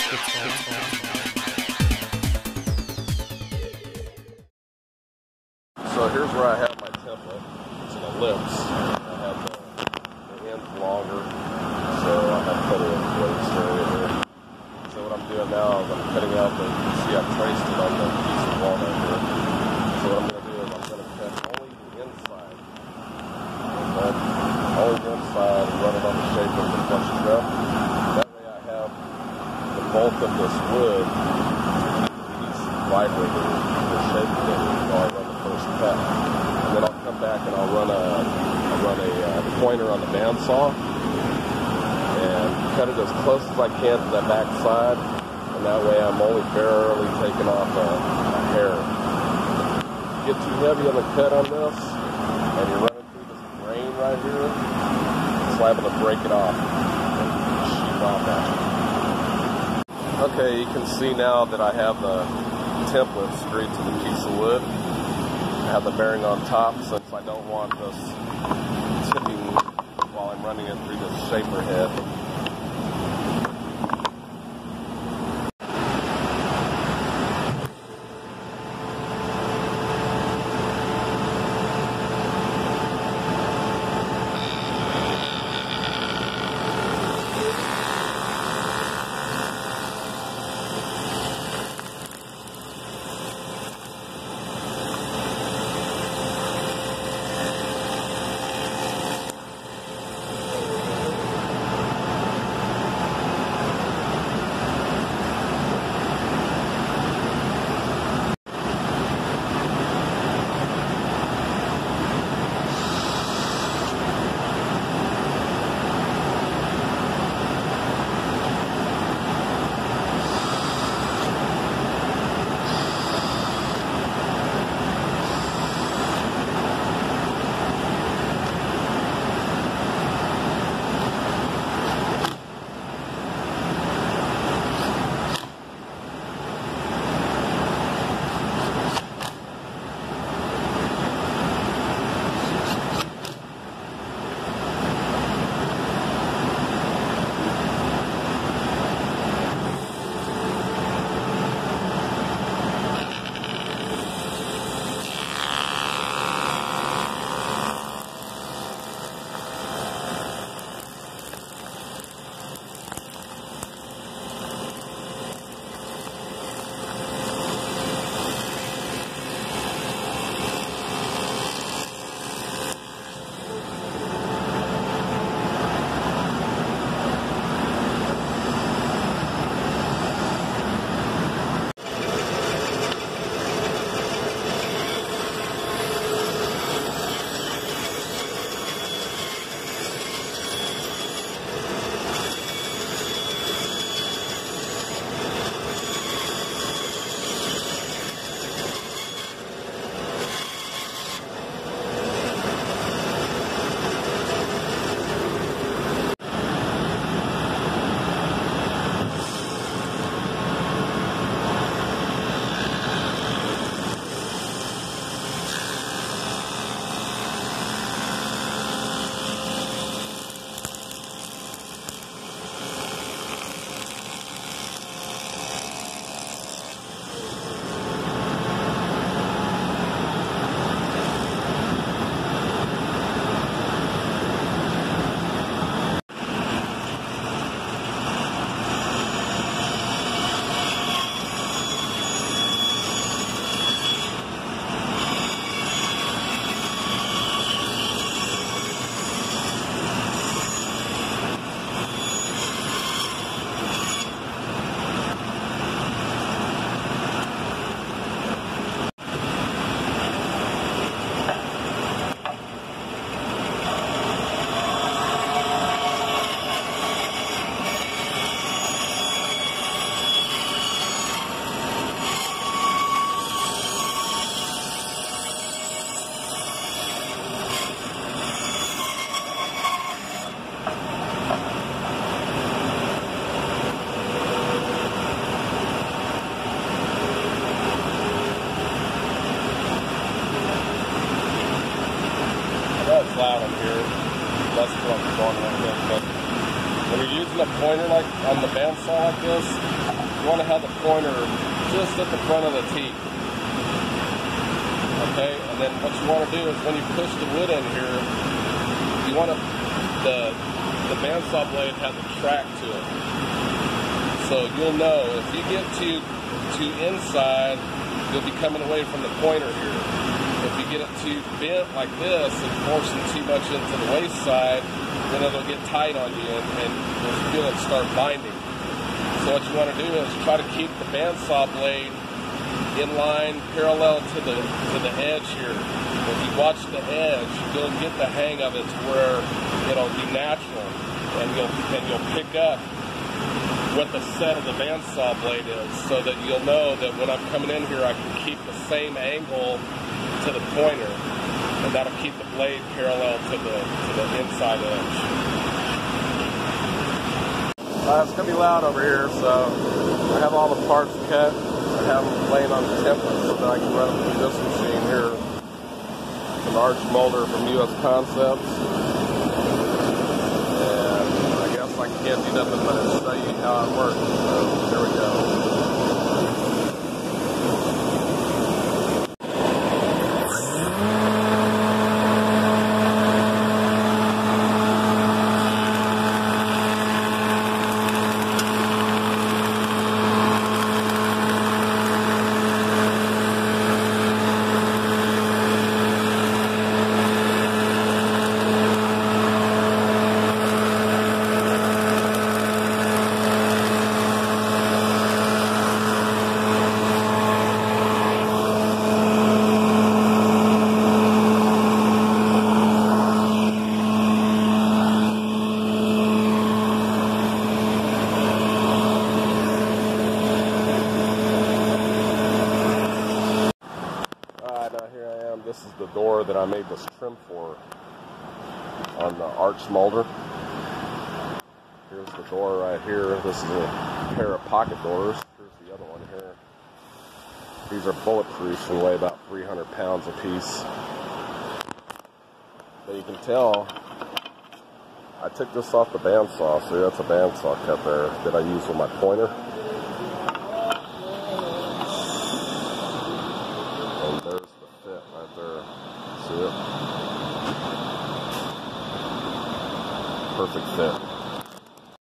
So here's where I have my template. It's an ellipse. I have the ends longer, so I have put it in place area here. So what I'm doing now is I'm cutting out the, you see I've traced it on the piece of walnut here. So what I'm going to do is I'm going to cut only the inside. Okay? Only the inside and run it on the shaper and flush it up. That way I have the bulk of this wood piece vibrating the shaper while I run the first cut. And then I'll come back and I'll run a pointer on the bandsaw and cut it as close as I can to that back side, and that way I'm only barely taking off a hair. If you get too heavy on the cut on this and you're running through this grain right here, it's liable to break it off and shoot off at you. Okay, you can see now that I have the template screwed to the piece of wood. I have the bearing on top since I don't want this tipping while I'm running it through this shaper head. when you're using a pointer like on the bandsaw like this, you want to have the pointer just at the front of the teeth. Okay, and then what you want to do is when you push the wood in here, you want to the bandsaw blade has a track to it. So you'll know if you get too inside, you'll be coming away from the pointer here. If you get it too bent like this and forcing too much into the waist side, then it'll get tight on you and you'll feel it start binding. So what you want to do is try to keep the bandsaw blade in line parallel to the edge here. If you watch the edge, you'll get the hang of it to where it'll be natural, and you'll pick up what the set of the bandsaw blade is, so that you'll know that when I'm coming in here, I can keep the same angle to the pointer, and that'll keep the blade parallel to the inside edge. It's gonna be loud over here, so I have all the parts cut. I have them laying on the template so that I can run them through this machine here. It's an arch molder from US Concepts. And I guess I can't do nothing but show you how it works. So here we go. This is the door that I made this trim for on the arch molder. Here's the door right here. This is a pair of pocket doors. Here's the other one here. These are bulletproof and weigh about 300 pounds a piece. But you can tell I took this off the bandsaw. See, that's a bandsaw cut there that I use with my pointer.